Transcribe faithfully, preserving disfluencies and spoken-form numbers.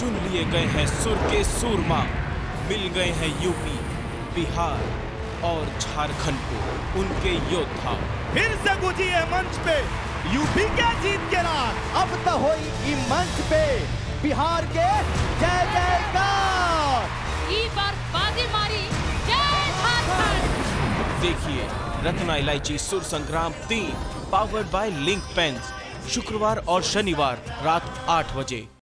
चुन लिए गए हैं सुर के सूरमा, मिल गए हैं यूपी, बिहार और झारखंड को उनके योद्धा। फिर से गुजी है मंच पे यूपी के जीत के रात। अब तो होई ई मंच पे बिहार के जय जयकार। ई बार बाजी मारी जय झारखंड। देखिए रत्ना इलायची सुर संग्राम तीन पावर्ड बाय लिंक पेन्स, शुक्रवार और शनिवार रात आठ बजे।